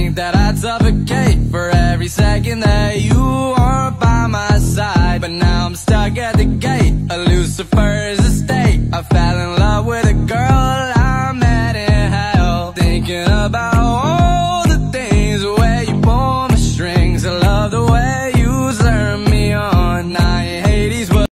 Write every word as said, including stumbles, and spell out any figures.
think that I'd suffocate for every second that you weren't by my side. But now I'm stuck at the gate, a Lucifer